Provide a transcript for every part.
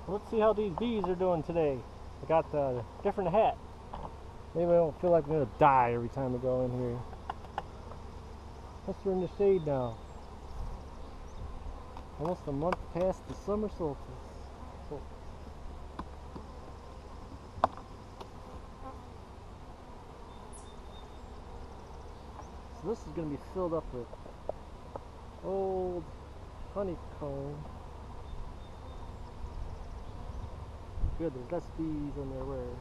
Let's see how these bees are doing today. I got a different hat. Maybe I don't feel like I'm gonna die every time I go in here. Plus we're in the shade now. Almost a month past the summer solstice. So this is gonna be filled up with old honeycomb. Good, there's less bees than there were.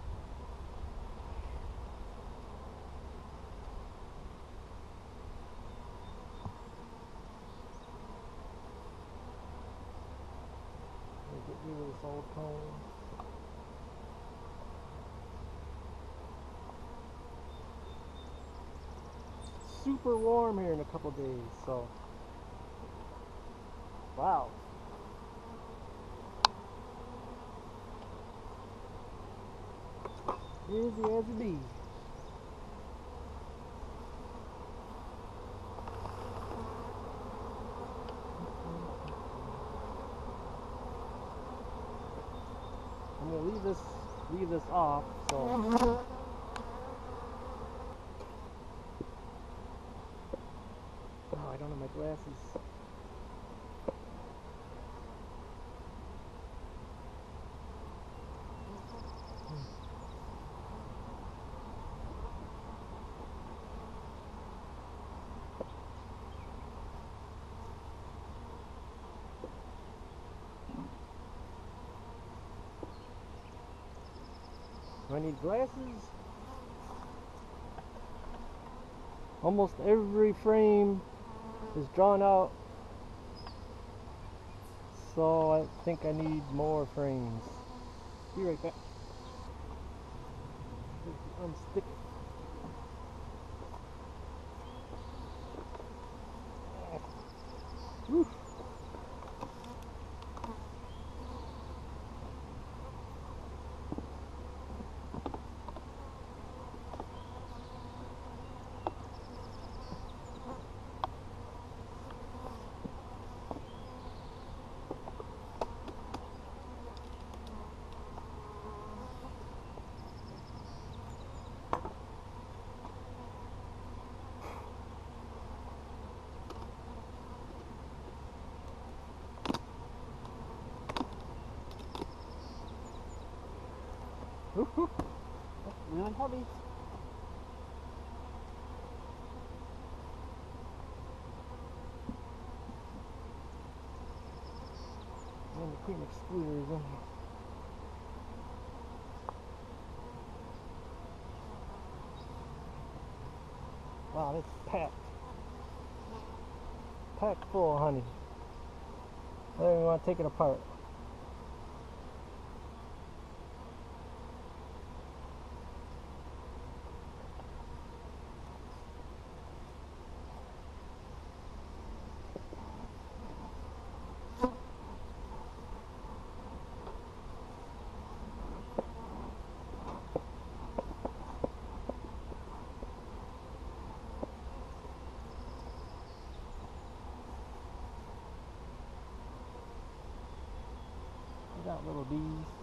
Get rid of this old comb. Super warm here in a couple days, so wow. Easy as a bee. I'm gonna leave this off, so oh, I don't have my glasses. Do I need glasses? Almost every frame is drawn out, so I think I need more frames. Be right back. Unstick it. Woo. Woo-hoo. That's really heavy. And the cream excluder is in here. Wow, it's packed. Packed full of honey. I don't even want to take it apart. We got little bees.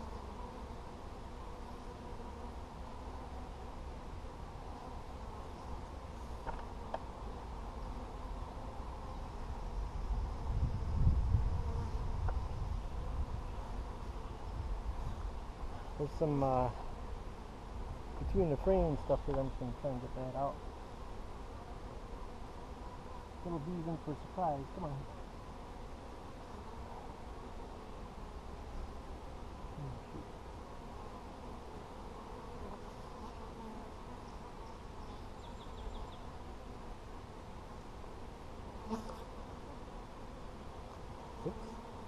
There's some between the frame stuff here. I'm just going to try and get that out. Little bees in for a surprise. Come on. Oops.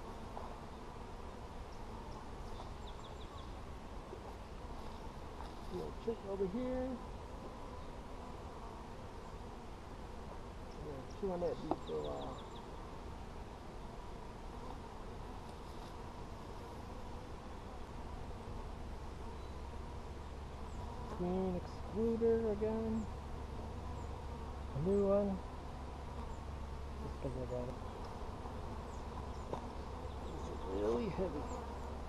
Little trick over here. Yeah, chew on that bee for a while. Green excluder again. A new one. Just because I got it. It's really heavy.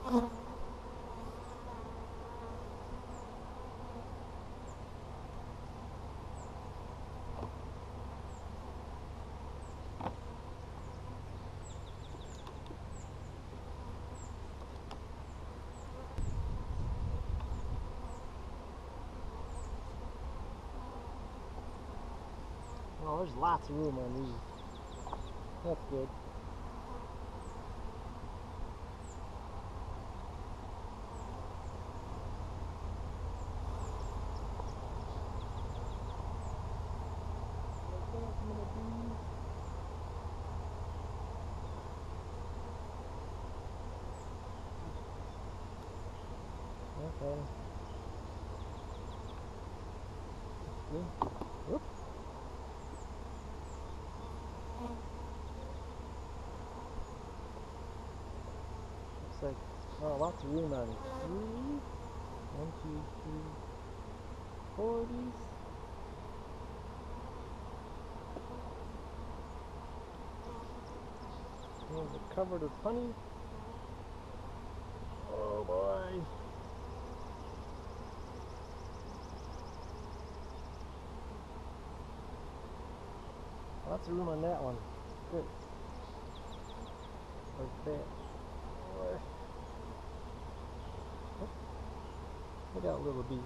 Oh, there's lots of room on these. That's good. Okay. Whoop. Looks like, oh, lots of room on it. 1, 2, 3, 4 of these. Oh, they're covered with honey. Oh boy. Lots of room on that one. Good. Like that. Look out, little bee.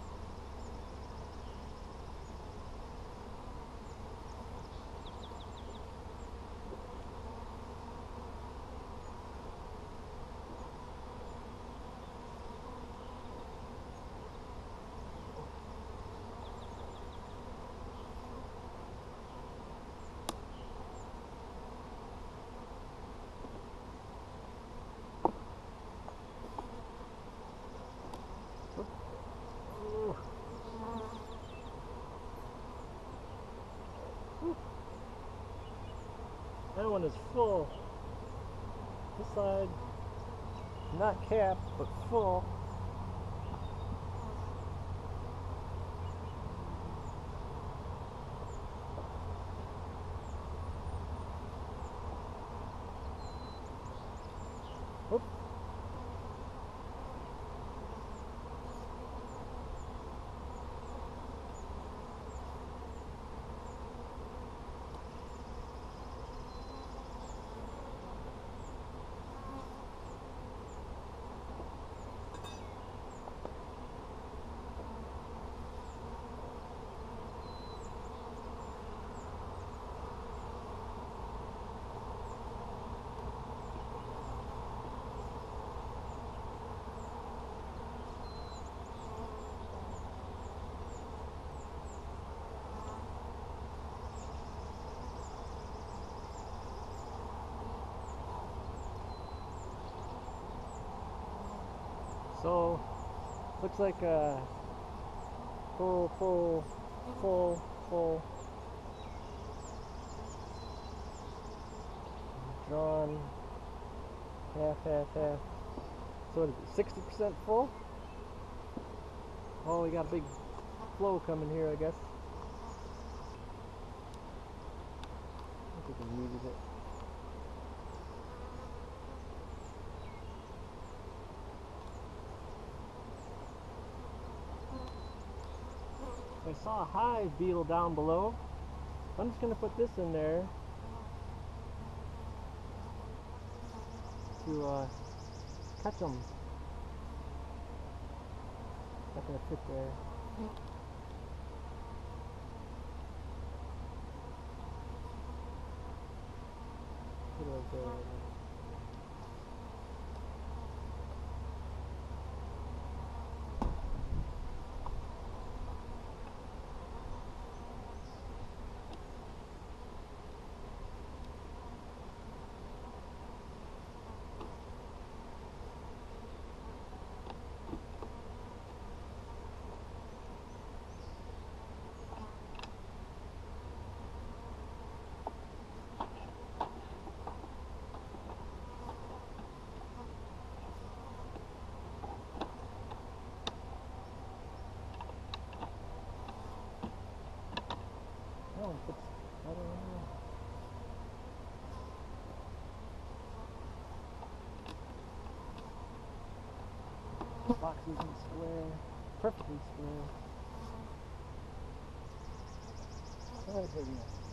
That one is full. This side, not capped, but full. Oop. So, looks like a full. Drawn half. So what is it, 60% full? Oh, we got a big flow coming here, I guess. I think we can use it. I saw a hive beetle down below. I'm just going to put this in there to catch them. Not going to fit there. Put it right there. Oh, it's, I don't know. boxes and square, perfectly square. Alright, here we go.